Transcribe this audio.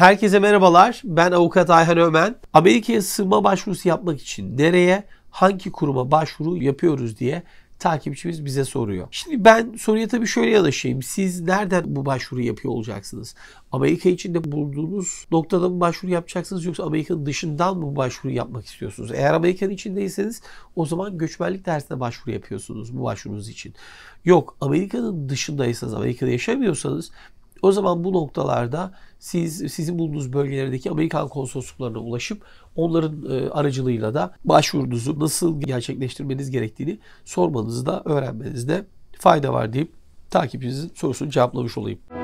Herkese merhabalar. Ben Avukat Ayhan Ömen. Amerika'ya sığınma başvurusu yapmak için nereye, hangi kuruma başvuru yapıyoruz diye takipçimiz bize soruyor. Şimdi ben soruya tabii şöyle yanaşayım. Siz nereden bu başvuru yapıyor olacaksınız? Amerika içinde bulunduğunuz noktada mı başvuru yapacaksınız yoksa Amerika'nın dışından mı bu başvuru yapmak istiyorsunuz? Eğer Amerika'nın içindeyseniz o zaman göçmenlik dersine başvuru yapıyorsunuz bu başvurunuz için. Yok, Amerika'nın dışındaysanız, Amerika'da yaşamıyorsanız o zaman bu noktalarda sizin bulunduğunuz bölgelerdeki Amerikan konsolosluklarına ulaşıp onların aracılığıyla da başvurunuzu nasıl gerçekleştirmeniz gerektiğini sormanızda, öğrenmenizde fayda var deyip takipçinizin sorusunu cevaplamış olayım.